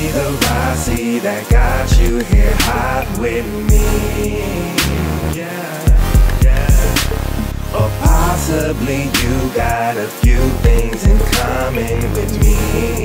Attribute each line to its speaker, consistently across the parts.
Speaker 1: be the Rossi that got you here hot with me. Or possibly you got a few things in common with me.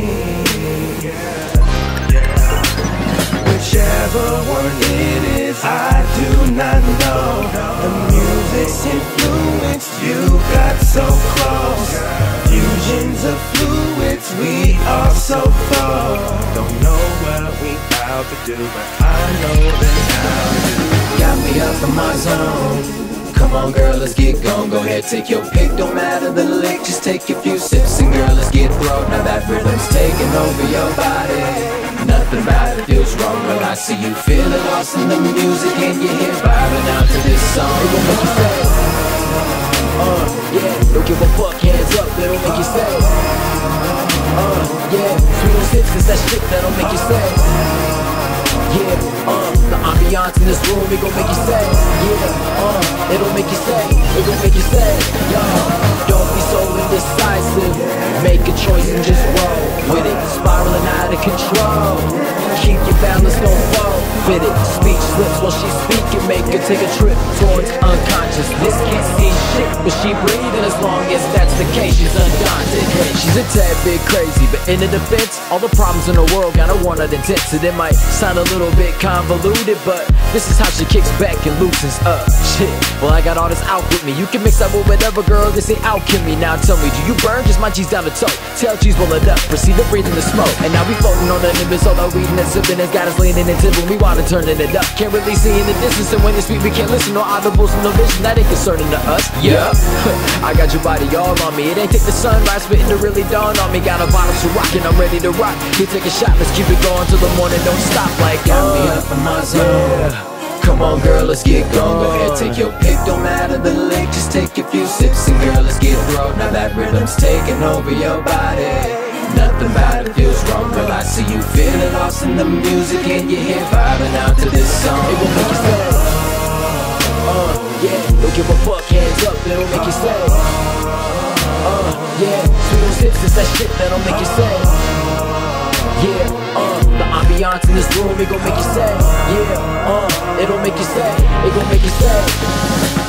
Speaker 1: Whichever one it is, I do not know. The music's influence, you got so close. Fusions of fluids, we are so full. Don't know what we about to do, but I know that now you
Speaker 2: got me up in my zone. Come on girl, let's get gone. Go ahead, take your pick, don't matter the lick. Just take a few sips and girl, let's get thrown. Now that rhythm's taking over your body. Nothing about it feels wrong, girl. I see you feeling lost in the music and you're here vibing out to this song. It gon' make you say, yeah, don't give a fuck, hands up, it'll make you say, yeah, sweet sips is that shit that'll make you say, yeah, the ambiance in this room, it gon' make you say, yeah, it'll make you say, it gon' make you say, yo, don't be so indecisive, make a choice and just roll with it, spiraling out of control, keep your balance, don't fall, fit it, speech slips while she's speaking, make her take a trip towards unconsciousness, can't see shit, but she breathing, as long as that's the case, she's undaunted, she's a tad bit crazy, but in the defense, all the problems in the world got her one intense, and it might sound a little bit convoluted, but this is how she kicks back and loosens up, shit, well I got all this out with me, you can mix up with whatever girl, this ain't alchemy, now tell me, do you burn, just my G's down the toe, tell G's roll it up, proceed to breathe in the smoke, and now we floating on the nimbus, all our reading and sipping has got us leaning into when we wanna turning it up, can't really see in the distance, and when it's sweet we can't listen, no audibles, no vision, that ain't concerning to us, yeah, I got your body all on me, it ain't take the sunrise for it to really dawn on me, got a bottle to rock and I'm ready to rock, here take a shot, let's keep it going till the morning, don't stop like, got me up in my zone, come on girl, let's get going, go ahead, take your pick, don't matter the lick, just take a few sips and girl, let's get thrown, now that rhythm's taking over your body, nothing about it feels wrong, girl, I see you feeling lost in the music and you're here vibing out to this song, it will make you say, yeah, don't give a fuck, hands up, it'll make you say, yeah, sweet sips is that shit that'll make you say, yeah, the ambiance in this room, it gon' make you say, yeah, it'll make you say, it gon' make you say.